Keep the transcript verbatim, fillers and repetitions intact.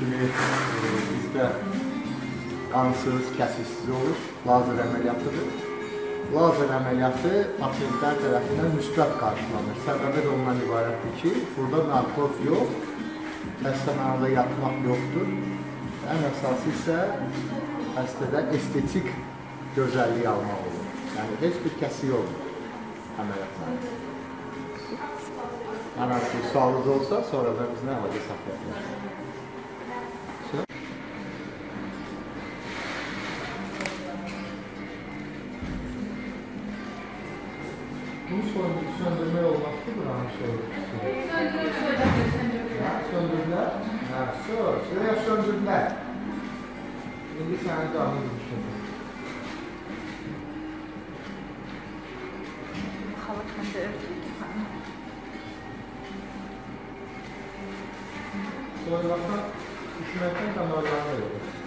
kimi e, bizdə qansız, kəsiksiz olur, lazer əməliyyatıdır. Lazer əməliyyatı pasientlər tərəfindən müsbət qarşılanır. Səbəbi də ondan ibarətdir ki, burada narkoz yox, xəstəxanada yatmaq yoxdur. Ən əsası isə xəstədə estetik gözəllik almaq olur. Yəni, heç bir kəsi yoxdur əməliyyatlar. Hər hansı bir sualınız olsa, sonra da bizlə əlaqə saxlaya bilərsiniz. Bunu söndürmək olmazdı, buranı söndürmək. Söndürdülər? Hə, şuraya söndürdülər. İndi sənin canını düşündür. Xalıq məndə örtür ki, xanım. Sonra baxma, düşməkdən damarlarını verir.